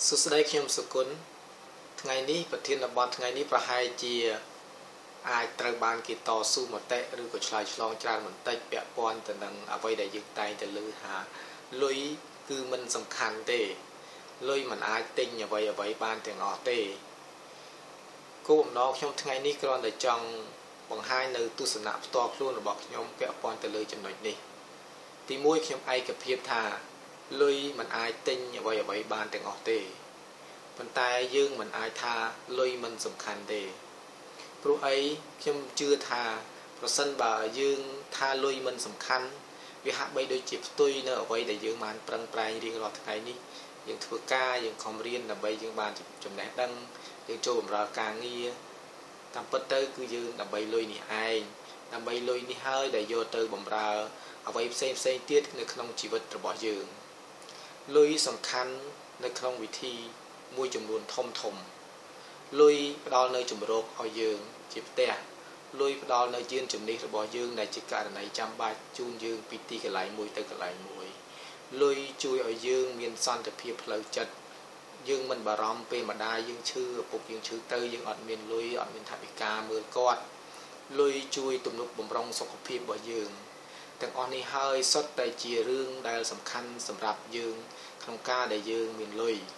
สุดท้ายខ្ញុំសុគន្ធថ្ងៃនេះប្រធានបទថ្ងៃនេះប្រហែលជាអាចត្រូវបានគេតស៊ូមតិឬក៏ឆ្លើយឆ្លងច្រើនបន្តិចពាក់ព័ន្ធទៅនឹងអ្វីដែលយើងតែងតែលើថាលុយគឺមិនសំខាន់ទេលុយមិនអាចទិញអ្វីបានទាំងអស់ទេគោលបំណងខ្ញុំថ្ងៃនេះគ្រាន់តែចង់បង្ហាញនៅទស្សនៈផ្ទាល់ខ្លួនរបស់ខ្ញុំពាក់ព័ន្ធទៅលើចំណុចនេះទី1ខ្ញុំឯកភាពថាលុយមិនអាចទិញអ្វីបានទាំងអស់ទេប៉ុន្តែយើងមិនអាចថាលុយមិនសំខាន់ទេព្រោះអីខ្ញុំជឿថាប្រសិនបើយើងថាលុយមិនសំខាន់វាហាក់បីដូចជាផ្ទុយនៅអ្វីដែលយើងបានប្រឹងប្រែងរៀងរាល់ថ្ងៃនេះយើងធ្វើការយើងខំរៀនដើម្បីយើងបានចំណេះដឹងយើងចូលបម្រើការងារតាមពិតទៅគឺយើងដើម្បីលុយនេះឯងដើម្បីលុយនេះហើយដែលយកទៅបម្រើអ្វីផ្សេងទៀតនៅក្នុងជីវិតរបស់យើងលុយសំខាន់នៅក្នុងវិធីមួយចំនួនធំលុយផ្ដល់នៅជំរកឲ្យយើងជាផ្ទះលុយផ្ដល់នៅយានជំនិះរបស់យើងដែលជាករណីចាំបាច់ជូនយើងពីទីកន្លែងមួយទៅកន្លែងមួយលុយជួយឲ្យយើងមានសន្តិភាពផ្លូវចិត្តយើងមិនបារម្ភពេលម្ដាយយើងឈឺឪពុកយើងឈឺទៅយើងអត់មានលុយអត់មានថវិកាមើលគាត់លុយជួយទំនុកបម្រុងសុខភាពរបស់យើងទាំងអស់នេះហើយសុទ្ធតែជារឿងដែលសំខាន់សម្រាប់យើងក្នុងការដែលយើងមានលុយ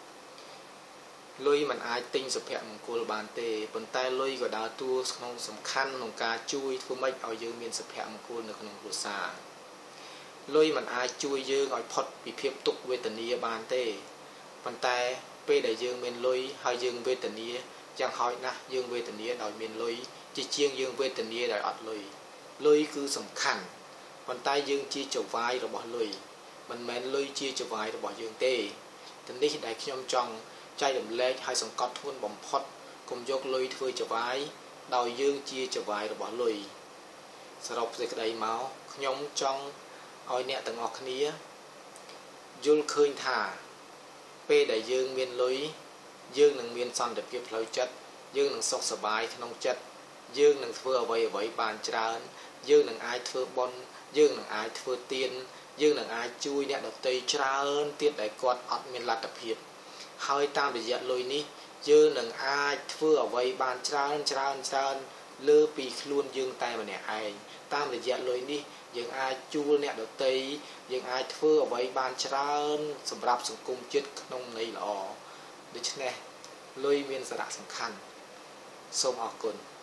មិនអាចទិញសុភមង្គលបានទេប៉ុន្តែលុយក៏ដើរតួក្នុងសំខាន់ក្នុងការជួយធ្វើម៉េចឲ្យយើងមានសុភមង្គលនៅក្នុងគ្រួសារលុយមិនអាចជួយយើងឲ្យផុតពីភាពទុក្ខវេទនាបានទេប៉ុន្តែពេលដែលយើងមានលុយហើយយើងវេទនាយ៉ាងហោចណាស់យើងវេទនាដោយមានលុយជាងយើងវេទនាដោយអត់លុយលុយគឺសំខាន់ប៉ុន្តែយើងជាចៅវាយរបស់លុយមិនមែនលុយជាចៅវាយរបស់យើងទេតែនេះដែលខ្ញុំចង់ចែករំលែកឲ្យសង្កត់ធ្ងន់បំផុតកុំយកលុយធ្វើចៅវាយដោយយើងជាចៅវាយរបស់លុយសរុបសេចក្តីមកខ្ញុំចង់ឲ្យអ្នកទាំងអស់គ្នាយល់ឃើញថាពេលដែលយើងមានលុយយើងនឹងមានសន្តិភាពផ្លូវចិត្តយើងនឹងសុខសប្បាយក្នុងចិត្តយើងនឹងធ្វើអ្វីបានច្រើនយើងនឹងអាចធ្វើបុណ្យយើងនឹងអាចធ្វើទានយើងនឹងអាចជួយអ្នកដទៃច្រើនទៀតដែលគាត់អត់មានលទ្ធភាពហើយតាមរយៈលុយនេះយើងនឹងអាចធ្វើអ្វីបានច្រើនលើពីខ្លួនយើងតែម្នាក់ឯងតាមរយៈលុយនេះយើងអាចជួលអ្នកដទៃយើងអាចធ្វើអ្វីបានច្រើនសម្រាប់សង្គមជាតិក្នុងន័យល្អដូច្នេះលុយមានសារៈសំខាន់សូមអរគុណ